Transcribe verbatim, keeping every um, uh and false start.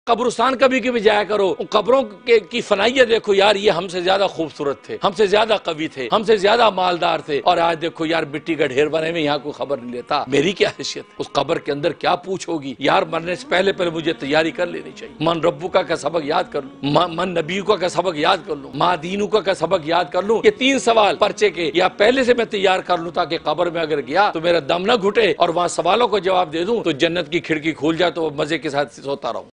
कब्रिस्तान कभी कभी जाया करो, कब्रों के की फनाइयत देखो यार, ये हमसे ज्यादा खूबसूरत थे, हमसे ज्यादा कवि थे, हमसे ज्यादा मालदार थे, और आज देखो यार मिट्टी का ढेर बने में, यहाँ कोई खबर नहीं लेता। मेरी क्या हैसियत, उस कब्र के अंदर क्या पूछ होगी यार। मरने से पहले पहले मुझे तैयारी कर लेनी चाहिए। मन रब्बू का सबक याद कर लूं, मन नबी का सबक याद कर लूं, माँ दीनू का सबक याद कर लूं। ये तीन सवाल पर्चे के या पहले से मैं तैयार कर लूं, ताकि कब्र में अगर गया तो मेरा दम न घुटे और वहां सवालों को जवाब दे दूं, तो जन्नत की खिड़की खुल जाए तो मजे के साथ सोता रहूं।